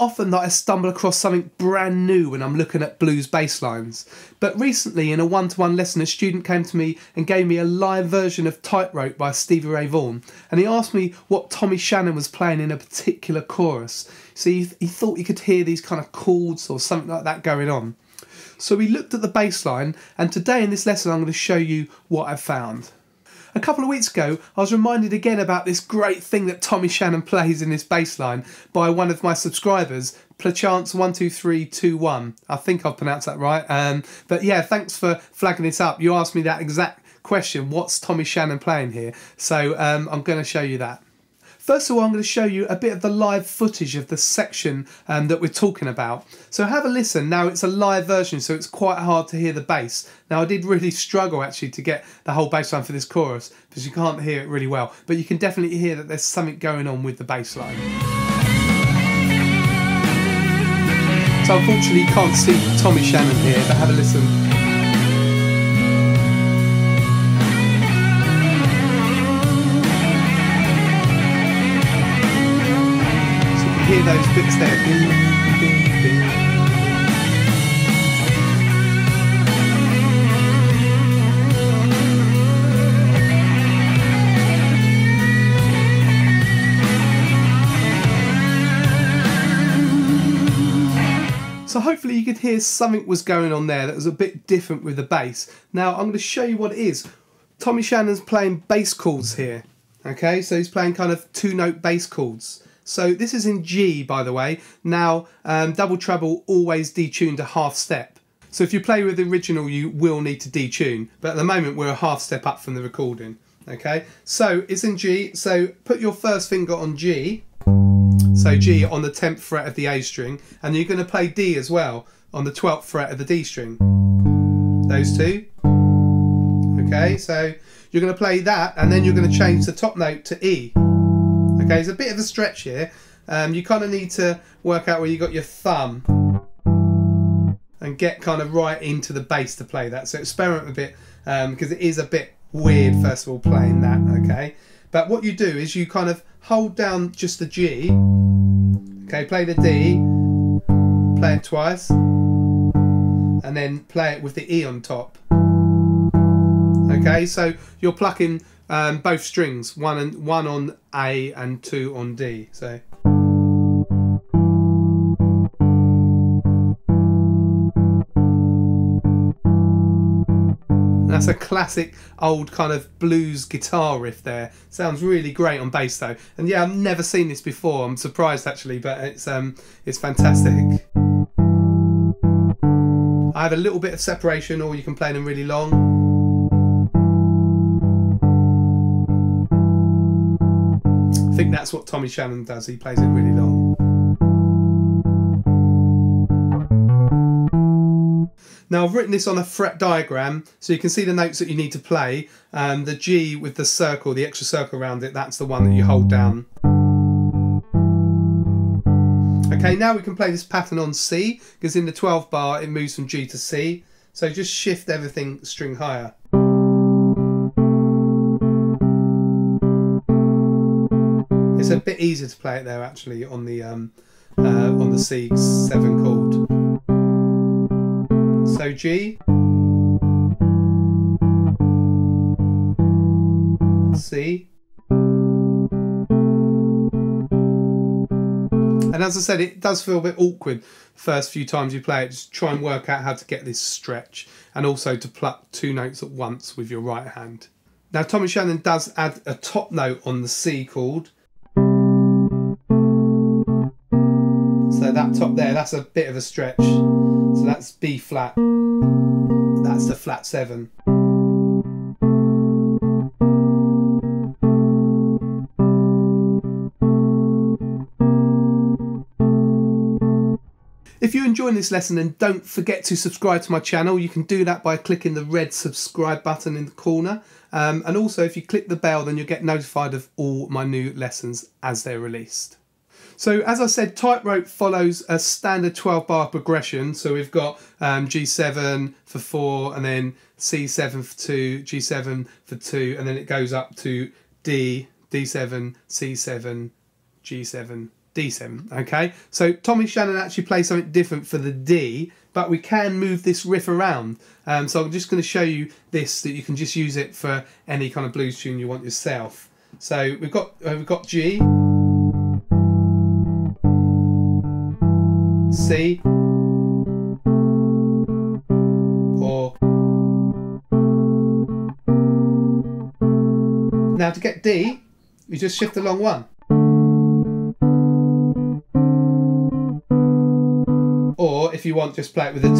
often that I stumble across something brand new when I'm looking at blues bass lines, but recently in a one-to-one lesson a student came to me and gave me a live version of Tightrope by Stevie Ray Vaughan, and he asked me what Tommy Shannon was playing in a particular chorus. So he thought he could hear these kind of chords or something like that going on. So we looked at the bass line, and today in this lesson I'm going to show you what I've found. A couple of weeks ago, I was reminded again about this great thing that Tommy Shannon plays in this bass line by one of my subscribers, No.162. I think I've pronounced that right. But yeah, thanks for flagging this up. You asked me that exact question, what's Tommy Shannon playing here? So I'm going to show you that. First of all, I'm going to show you a bit of the live footage of the section that we're talking about. So have a listen. Now it's a live version, so it's quite hard to hear the bass. Now I did really struggle actually to get the whole bass line for this chorus because you can't hear it really well, but you can definitely hear that there's something going on with the bass line. So unfortunately you can't see Tommy Shannon here, but have a listen. Hear those bits there. Bing, bing, bing. So hopefully you could hear something was going on there that was a bit different with the bass. Now I'm going to show you what it is. Tommy Shannon's playing bass chords here. Okay, so he's playing kind of two-note bass chords. So this is in G, by the way. Now, double treble always detuned a half step. So if you play with the original, you will need to detune. But at the moment, we're a half step up from the recording. Okay, so it's in G. So put your first finger on G. So G on the 10th fret of the A string. And you're going to play D as well on the 12th fret of the D string. Those two. Okay, so you're going to play that, and then you're going to change the top note to E. Okay, it's a bit of a stretch here. You kind of need to work out where you got your thumb and get kind of right into the bass to play that. So experiment a bit because it is a bit weird, first of all, playing that, okay? But what you do is you kind of hold down just the G, okay, play the D, play it twice, and then play it with the E on top. Okay, so you're plucking both strings, one on A and two on D. So that's a classic old kind of blues guitar riff there. Sounds really great on bass though. And yeah, I've never seen this before. I'm surprised actually, but it's fantastic. I have a little bit of separation, or you can play them really long. I think that's what Tommy Shannon does, he plays it really long. Now I've written this on a fret diagram so you can see the notes that you need to play. The G with the circle, the extra circle around it, that's the one that you hold down. Okay, now we can play this pattern on C, because in the 12th bar it moves from G to C. So just shift everything a string higher. It's a bit easier to play it there actually on the C7 chord. So G, C, and as I said, it does feel a bit awkward the first few times you play it. Just try and work out how to get this stretch, and also to pluck two notes at once with your right hand. Now Tommy Shannon does add a top note on the C chord. So that top there, that's a bit of a stretch. So that's B flat. That's the flat 7. If you're enjoying this lesson, then don't forget to subscribe to my channel. You can do that by clicking the red subscribe button in the corner. And also if you click the bell, then you'll get notified of all my new lessons as they're released. So as I said, Tightrope follows a standard 12-bar progression. So we've got G7 for 4, and then C7 for 2, G7 for 2, and then it goes up to D, D7, C7, G7, D7, okay? So Tommy Shannon actually plays something different for the D, but we can move this riff around. So I'm just going to show you this, that you can just use it for any kind of blues tune you want yourself. So we've got G, C, or now to get D, you just shift along one. Or if you want, just play it with a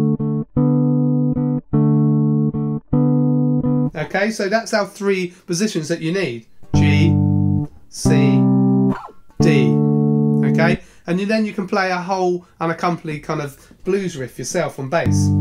2. Okay, so that's our 3 positions that you need. G, C, D. Okay, and then you can play a whole unaccompanied kind of blues riff yourself on bass.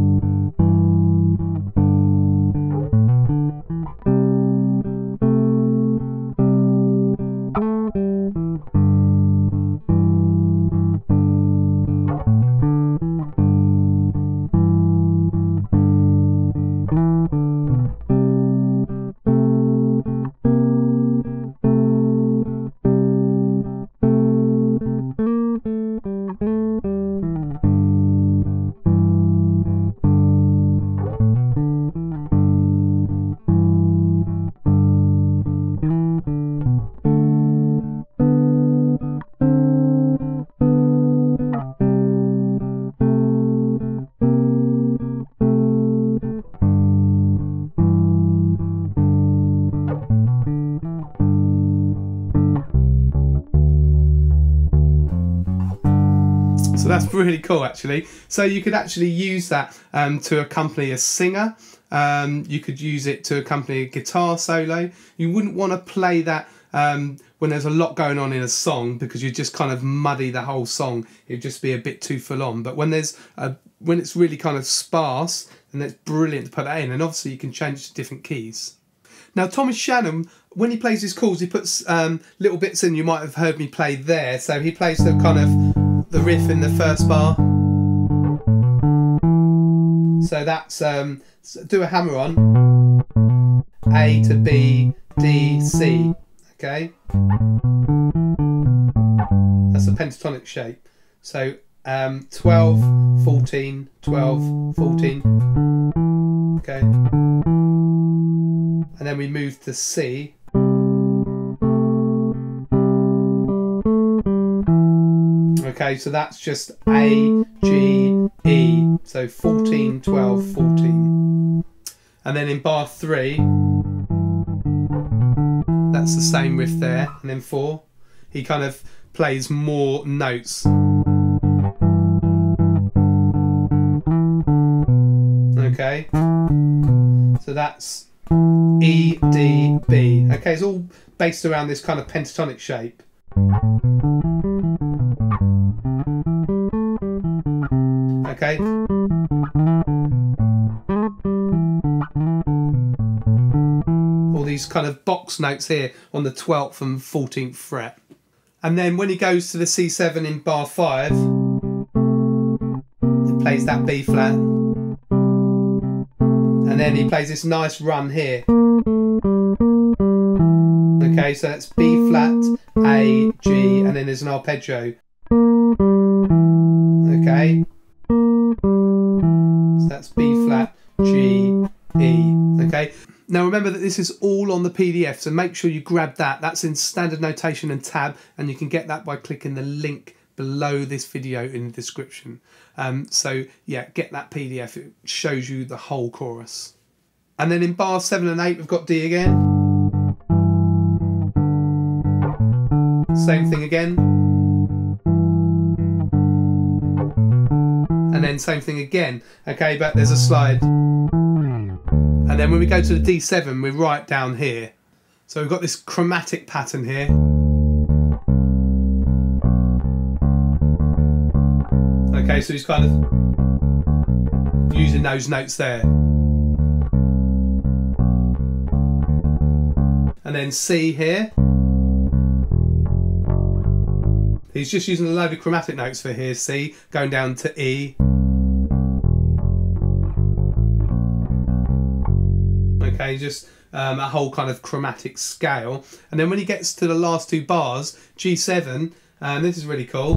So that's really cool actually. So you could actually use that to accompany a singer. You could use it to accompany a guitar solo. You wouldn't want to play that when there's a lot going on in a song, because you just kind of muddy the whole song. It'd just be a bit too full on. But when there's when it's really kind of sparse, then it's brilliant to put that in. And obviously you can change it to different keys. Now Tommy Shannon, when he plays his chords, he puts little bits in. You might have heard me play there. So he plays the kind of the riff in the first bar. So that's do a hammer on, A to B, D, C. Okay, that's a pentatonic shape. So 12, 14, 12, 14. Okay, and then we move to C. Okay, so that's just A, G, E. So 14, 12, 14. And then in bar 3, that's the same riff there. And then 4, he kind of plays more notes. Okay, so that's E, D, B. Okay, it's all based around this kind of pentatonic shape. Okay. All these kind of box notes here on the 12th and 14th fret. And then when he goes to the C7 in bar 5, he plays that B flat. And then he plays this nice run here. Okay, so that's B flat, A, G, and then there's an arpeggio. Okay. So that's B flat, G, E. Okay. Now remember that this is all on the PDF, so make sure you grab that. That's in standard notation and tab, and you can get that by clicking the link below this video in the description. So yeah, get that PDF. It shows you the whole chorus. And then in bars 7 and 8, we've got D again. Same thing again. And then same thing again. Okay, but there's a slide. And then when we go to the D7, we're right down here. So we've got this chromatic pattern here. Okay, so he's kind of using those notes there. And then C here. He's just using a load of chromatic notes for here, C, going down to E. Okay, just a whole kind of chromatic scale. And then when he gets to the last 2 bars, G7, And this is really cool.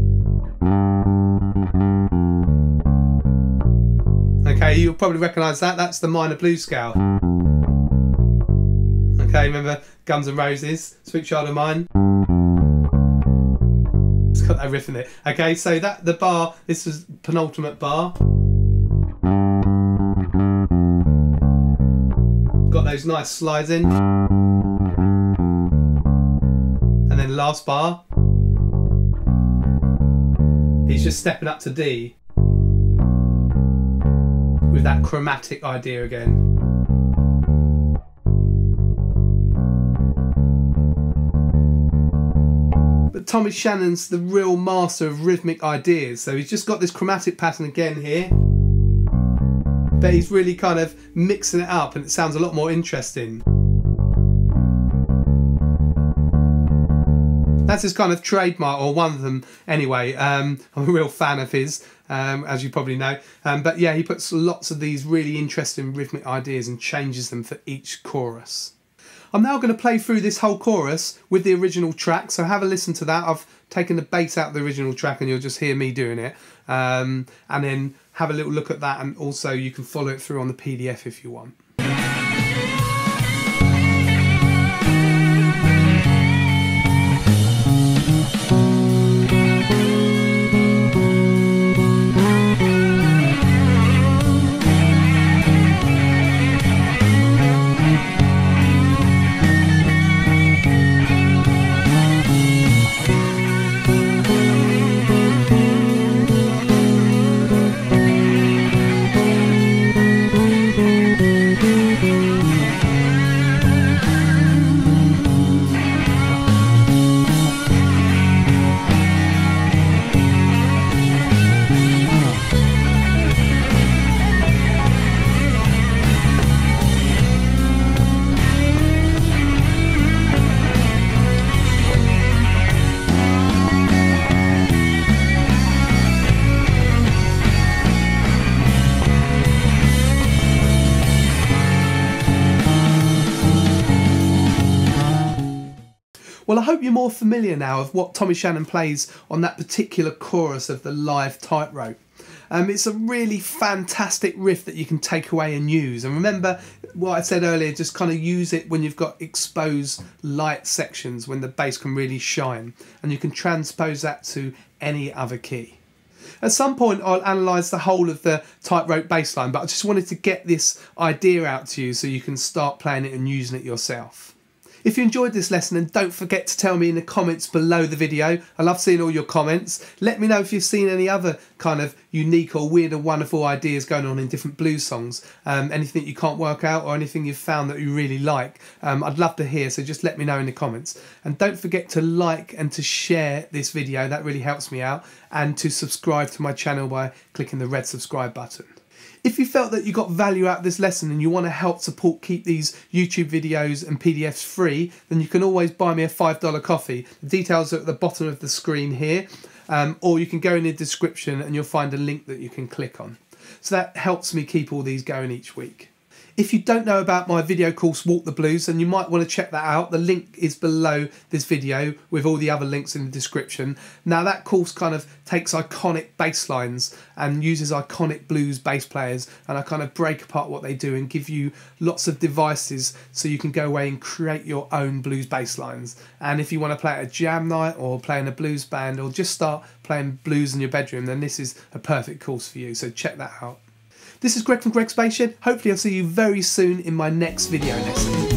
Okay, you'll probably recognise that. That's the minor blues scale. Okay, remember Guns N' Roses, Sweet Child of Mine? It's got that riff in it. Okay, so that the bar, this is penultimate bar. Got those nice slides in. And then last bar, he's just stepping up to D with that chromatic idea again. But Tommy Shannon's the real master of rhythmic ideas, so he's just got this chromatic pattern again here, but he's really kind of mixing it up and it sounds a lot more interesting. That's his kind of trademark, or one of them anyway. I'm a real fan of his, as you probably know. But yeah, he puts lots of these really interesting rhythmic ideas and changes them for each chorus. I'm now going to play through this whole chorus with the original track, so have a listen to that. I've taken the bass out of the original track and you'll just hear me doing it. And then have a little look at that, and also you can follow it through on the PDF if you want. Well, I hope you're more familiar now of what Tommy Shannon plays on that particular chorus of the live tightrope. It's a really fantastic riff that you can take away and use. And remember what I said earlier, just kind of use it when you've got exposed light sections, when the bass can really shine. And you can transpose that to any other key. At some point I'll analyse the whole of the tightrope bass line, but I just wanted to get this idea out to you so you can start playing it and using it yourself. If you enjoyed this lesson, then don't forget to tell me in the comments below the video. I love seeing all your comments. Let me know if you've seen any other kind of unique or weird or wonderful ideas going on in different blues songs. Anything you can't work out or anything you've found that you really like. I'd love to hear, so just let me know in the comments. And don't forget to like and to share this video, that really helps me out. And to subscribe to my channel by clicking the red subscribe button. If you felt that you got value out of this lesson and you want to help support keep these YouTube videos and PDFs free, then you can always buy me a $5 coffee. The details are at the bottom of the screen here, or you can go in the description and you'll find a link that you can click on. So that helps me keep all these going each week. If you don't know about my video course Walk the Blues, then you might want to check that out. The link is below this video with all the other links in the description. Now that course kind of takes iconic bass lines and uses iconic blues bass players, and I kind of break apart what they do and give you lots of devices so you can go away and create your own blues bass lines. And if you want to play at a jam night or play in a blues band or just start playing blues in your bedroom, then this is a perfect course for you, so check that out. This is Greg from Greg's Bass Shed. Hopefully I'll see you very soon in my next video lesson.